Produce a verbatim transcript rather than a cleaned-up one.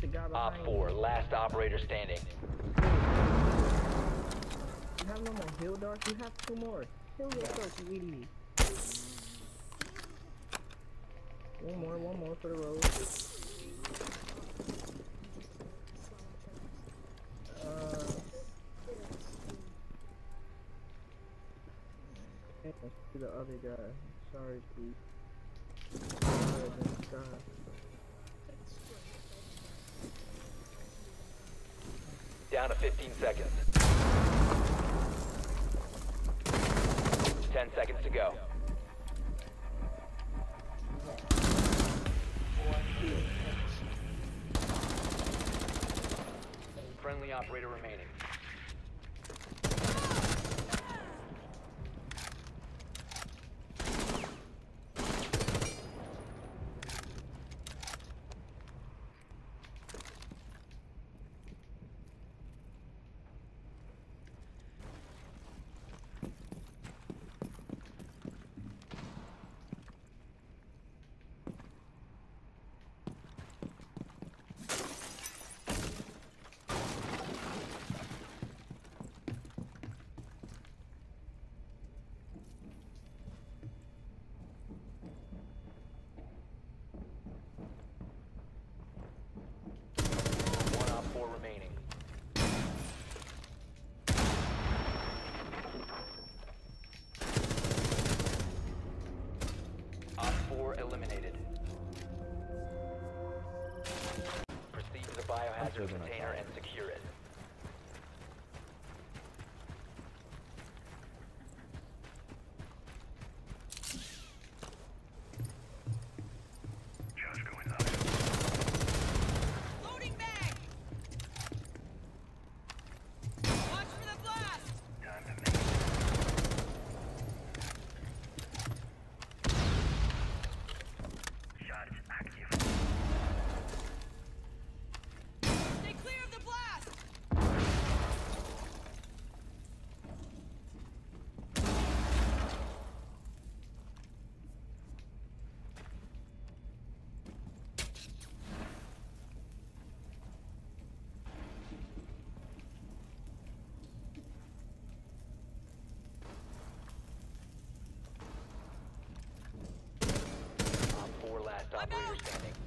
the guy Op behind four, you. last operator standing. You have no more heal darts? You have two more. Heal yourself, you idiot. One more, one more for the road. Uh, to the other guy. Sorry, Pete. Down to fifteen seconds. ten seconds to go. Friendly operator remaining. Four remaining. Op four eliminated. Proceed to the biohazard container and secure it. Op four last operator standing.